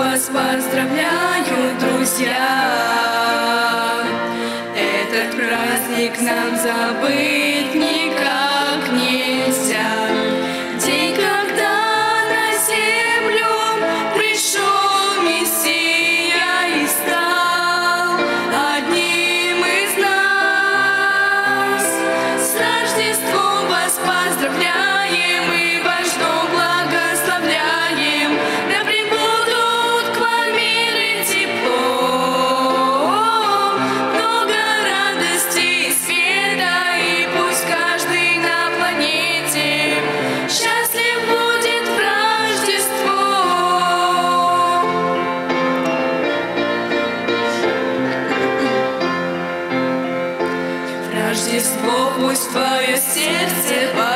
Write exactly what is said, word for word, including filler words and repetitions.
вас поздравляю, друзья. Этот праздник нам забыть никак нельзя. День, когда на землю пришел Мессия и стал одним из нас. С Рождеством вас поздравляем и ваш дом благословляем. Да прибудут к вам мир и тепло, много радости и света, и пусть каждый на планете счастлив будет в Рождество. В Рождество пусть твое сердце